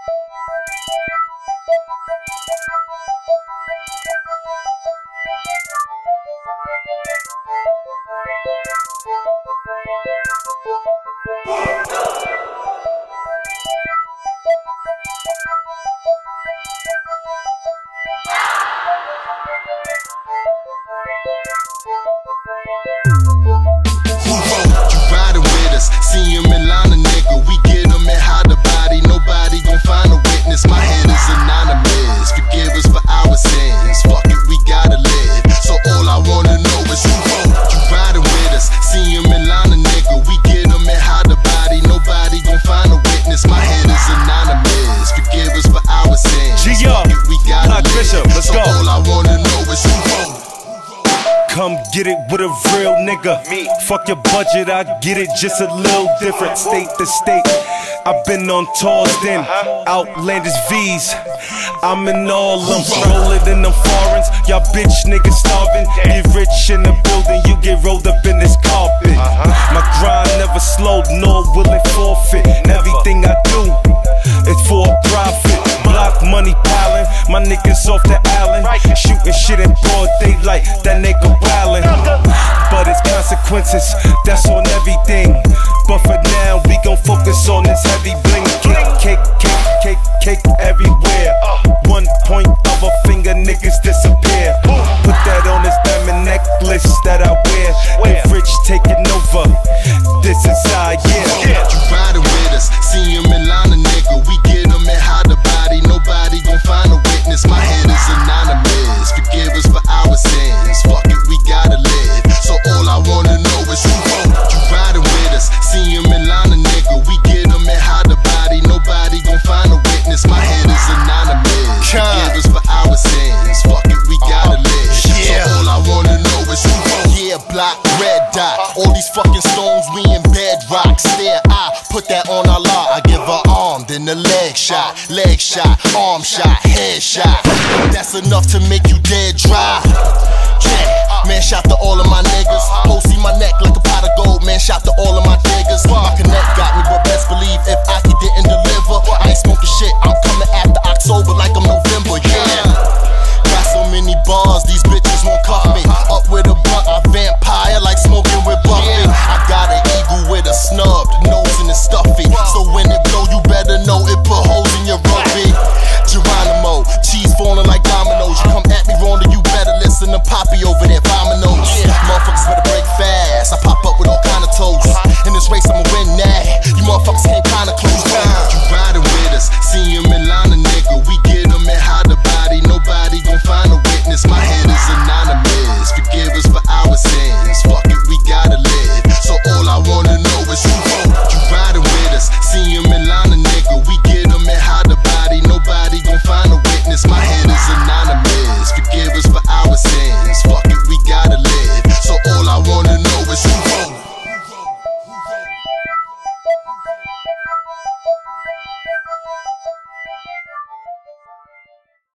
See him in line, a nigga, we get him and hide the body. Nobody gon' find a witness. My head is anonymous. Forgive us for our sins. Fuck it, we gotta live. So all I wanna know is who wrote you riding with us. See him in line, a nigga, we get him and hide the body. Nobody gon' find a witness. My head is anonymous. Forgive us for our sins. Fuck it, we gotta live. Bishop, let's go. All I wanna know is who wrote. Come get it with a real nigga. Fuck your budget, I get it just a little different. State to state, I've been on tours then, outlandish V's. I'm in all them, rolling in them foreigns. Y'all bitch niggas starving. Get rich in the building, you get rolled up in this carpet. My grind never slowed, nor will it forfeit. Everything I do is for a profit. Block money piling, my niggas off the island. Shooting shit in broad daylight, that nigga wildin'. But it's consequences, that's on everything. But for now, we gon' focus on this heavy bling. Cake, cake, cake, cake everywhere. 1 point of a finger, niggas disappear. Put that on this diamond necklace that I wear. If Rich taking over, this is our year. You riding with us, see him in line, a nigga, we get him and hide the body. Nobody gon' find a witness. My head is anonymous. Forgive us for our sins. Fuck it, we gotta live. So all I wanna know is who wrote you riding with us. See him in line, a nigga, we get him and hide the body. Nobody gon' find a witness. My head is anonymous. Forgive us for our sins. Fuck it, we gotta live. So all I wanna know is who wrote. Yeah, block, red dot. All these fucking stones, we in bedrock. Stare, I put that on Allah. I give her arm, then the leg shot, arm shot, head shot. That's enough to make you dead dry. Yeah, man, shout to all of my niggas. Posey my neck like a pot of gold. Man, shout to all of my diggers. My connect got me, but best believe if Aki didn't